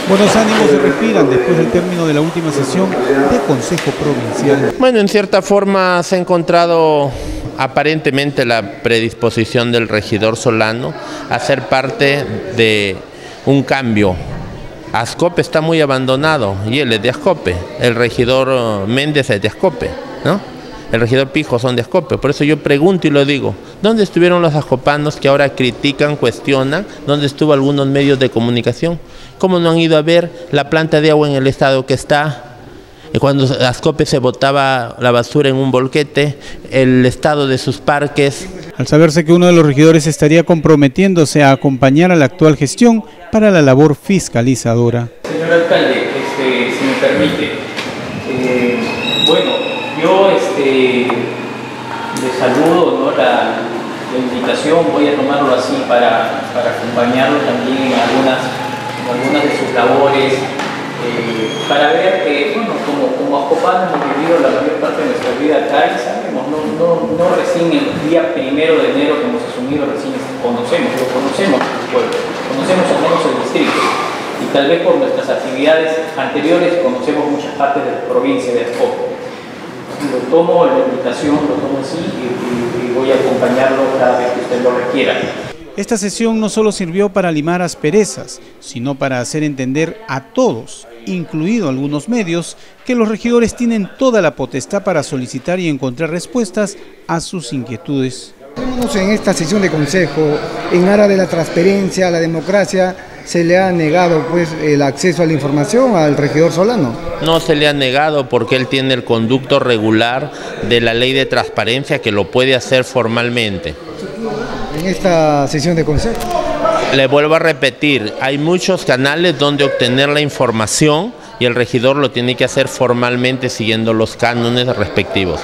Buenos ánimos se respiran después del término de la última sesión de Consejo Provincial. Bueno, en cierta forma se ha encontrado aparentemente la predisposición del regidor Solano a ser parte de un cambio. Ascope está muy abandonado y él es de Ascope, el regidor Méndez es de Ascope, ¿no? El regidor Pijo son de Ascope, por eso yo pregunto y lo digo, ¿dónde estuvieron los ascopanos que ahora critican, cuestionan? ¿Dónde estuvo algunos medios de comunicación? ¿Cómo no han ido a ver la planta de agua en el estado que está? Cuando Ascope se botaba la basura en un volquete, el estado de sus parques. Al saberse que uno de los regidores estaría comprometiéndose a acompañar a la actual gestión para la labor fiscalizadora. Señor alcalde, si me permite, bueno, yo le saludo, ¿no? la invitación, voy a tomarlo así para acompañarlo también en algunas de sus labores, para ver que, bueno, como ascopanos hemos vivido la mayor parte de nuestra vida acá y sabemos, no recién el día 1 de enero que hemos asumido, recién conocemos al pueblo, conocemos al menos el distrito y tal vez por nuestras actividades anteriores conocemos muchas partes de la provincia de Ascope. Lo tomo, la invitación, lo tomo así y voy a acompañarlo cada vez que usted lo requiera. Esta sesión no solo sirvió para limar asperezas, sino para hacer entender a todos, incluido algunos medios, que los regidores tienen toda la potestad para solicitar y encontrar respuestas a sus inquietudes. En esta sesión de consejo, en aras de la transparencia, la democracia, ¿se le ha negado pues el acceso a la información al regidor Solano? No se le ha negado porque él tiene el conducto regular de la ley de transparencia que lo puede hacer formalmente. En esta sesión de consejo. Le vuelvo a repetir, hay muchos canales donde obtener la información y el regidor lo tiene que hacer formalmente siguiendo los cánones respectivos.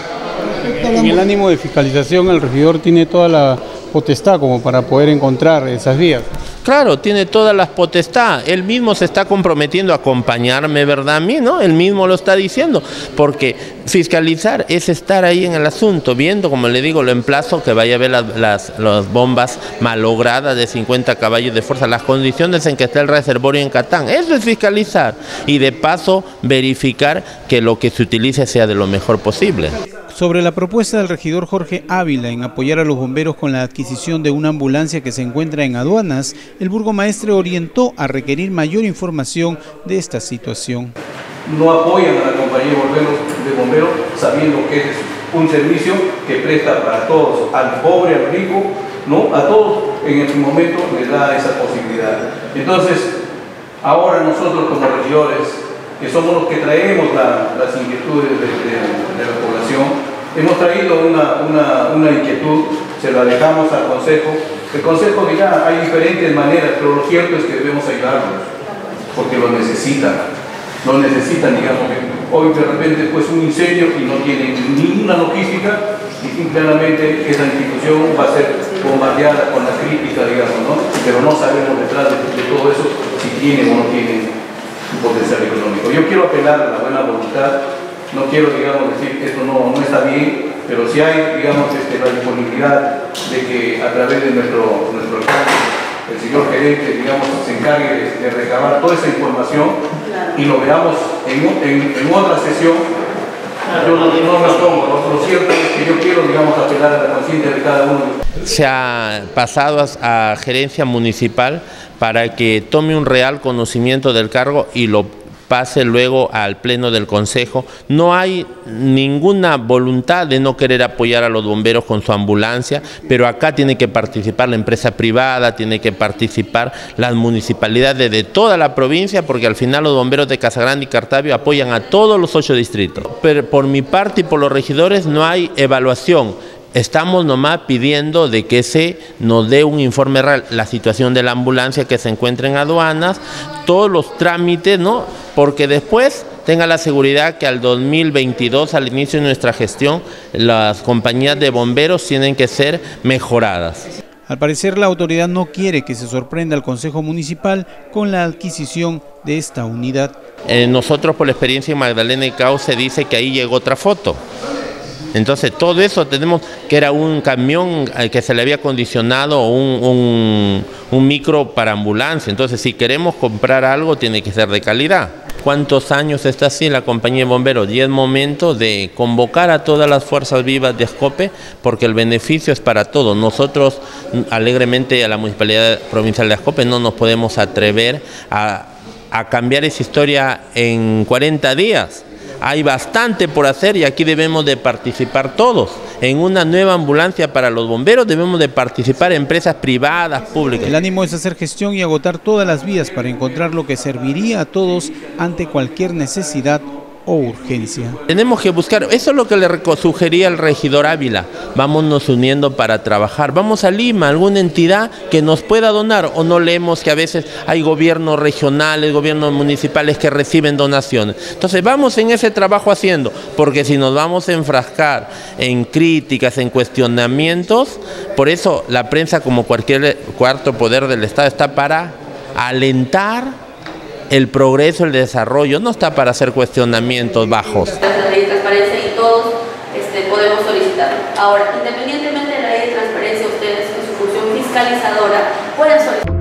En el ánimo de fiscalización, el regidor tiene toda la potestad como para poder encontrar esas vías. Claro, tiene todas las potestades. Él mismo se está comprometiendo a acompañarme, ¿verdad? A mí, ¿no? Él mismo lo está diciendo, porque fiscalizar es estar ahí en el asunto, viendo, como le digo, lo emplazo que vaya a ver las bombas malogradas de 50 caballos de fuerza, las condiciones en que está el reservorio en Catán. Eso es fiscalizar y de paso verificar que lo que se utilice sea de lo mejor posible. Sobre la propuesta del regidor Jorge Ávila en apoyar a los bomberos con la adquisición de una ambulancia que se encuentra en aduanas, el burgomaestre orientó a requerir mayor información de esta situación. No apoyan a la compañía de bomberos sabiendo que es un servicio que presta para todos, al pobre, al rico, ¿no? A todos en el momento les da esa posibilidad. Entonces, ahora nosotros como regidores, que somos los que traemos las inquietudes de la población, hemos traído una inquietud, se la dejamos al Consejo. El Consejo dirá, hay diferentes maneras, pero lo cierto es que debemos ayudarlos, porque lo necesitan, digamos, que hoy de repente pues un incendio y no tienen ninguna logística y simplemente esa institución va a ser bombardeada con la crítica, digamos, ¿no? Pero no sabemos detrás de todo eso si tienen o no tienen potencial económico. Yo quiero apelar a la buena voluntad, no quiero, digamos, decir que esto no está bien, pero si hay, digamos, la disponibilidad de que a través de nuestro alcalde, el señor gerente, digamos, se encargue de recabar toda esa información y lo veamos en otra sesión. Yo no me tomo, lo cierto es que yo quiero, digamos, apelar a la conciencia de cada uno. Se ha pasado a gerencia municipal para que tome un real conocimiento del cargo y lo pase luego al pleno del consejo. No hay ninguna voluntad de no querer apoyar a los bomberos con su ambulancia, pero acá tiene que participar la empresa privada, tiene que participar las municipalidades de toda la provincia, porque al final los bomberos de Casagrande y Cartavio apoyan a todos los 8 distritos. Pero por mi parte y por los regidores no hay evaluación. Estamos nomás pidiendo de que se nos dé un informe real, la situación de la ambulancia que se encuentra en aduanas, todos los trámites, ¿no? Porque después tenga la seguridad que al 2022, al inicio de nuestra gestión, las compañías de bomberos tienen que ser mejoradas. Al parecer, la autoridad no quiere que se sorprenda al Consejo Municipal con la adquisición de esta unidad. Nosotros, por la experiencia en Magdalena y Cao, se dice que ahí llegó otra foto. Entonces todo eso tenemos, que era un camión que se le había condicionado un micro para ambulancia. Entonces si queremos comprar algo tiene que ser de calidad. ¿Cuántos años está así la compañía de bomberos? Y es momento de convocar a todas las fuerzas vivas de Ascope, porque el beneficio es para todos. Nosotros, alegremente, a la Municipalidad Provincial de Ascope no nos podemos atrever a cambiar esa historia en 40 días. Hay bastante por hacer y aquí debemos de participar todos. En una nueva ambulancia para los bomberos debemos de participar empresas privadas, públicas. El ánimo es hacer gestión y agotar todas las vías para encontrar lo que serviría a todos ante cualquier necesidad o urgencia. Tenemos que buscar, eso es lo que le sugería el regidor Ávila, vámonos uniendo para trabajar, vamos a Lima, alguna entidad que nos pueda donar, o no leemos que a veces hay gobiernos regionales, gobiernos municipales que reciben donaciones. Entonces vamos en ese trabajo haciendo, porque si nos vamos a enfrascar en críticas, en cuestionamientos, por eso la prensa, como cualquier cuarto poder del Estado, está para alentar el progreso, el desarrollo, no está para hacer cuestionamientos bajos. La ley de transparencia y todos podemos solicitarlo. Ahora, independientemente de la ley de transparencia, ustedes en su función fiscalizadora pueden solicitar.